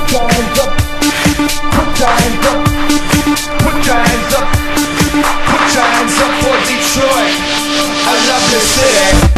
hands up, put your hands up, put your hands up, put your hands up for Detroit. I love this city.